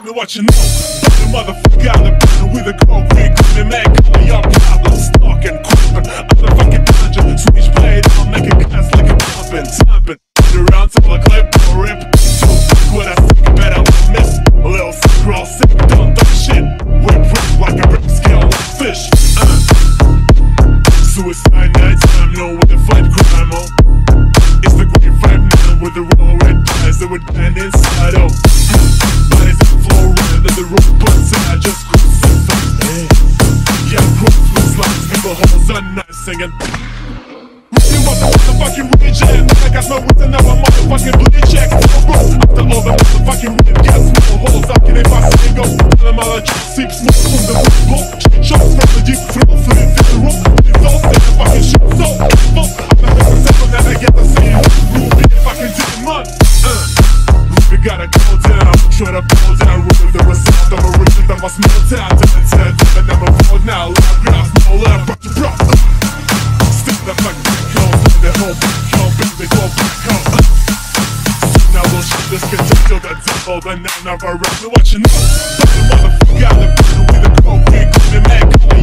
me what you know. The motherfucker out of prison with a concrete coming mad, calling your problems, stalking, creeping out the fucking dungeon. Switchblade, I'll make a gas like a pumping, thumping. Around till I clip or rip. So what I think about I will miss. A little sick, all sick, don't do shit. Whip like a rip scale like fish. Suicide nighttime, know where to fight crime on. It's the great 5-9 with the raw red eyes that would bend inside. Oh, bodies that flow red and the road butts and I just crucify. Yeah, growth looks like people holes are nice singing. You want the motherfucking reject. I got no wits and now I'm motherfucking bleed check. After all the motherfucking red gas, small holes, how can they possibly go? Tell them all I just seep smoke from the block. Shots from the deep throat, so they feel the rope. It's all set, the fucking shit so full. I'm not gonna settle, now I get the same. Ruby, fucking demon. Ruby gotta go down, try to pull down. Ruby the result, I'm a rigid, I'm a small town. And I'm a fraud now, loud grass, no left, but you brought. Stick the fucking the whole back home, baby, go back home. Now we'll shoot this contagion, the devil, the now never rest. What you know? The motherfucker out of prison with a concrete coming mad, calling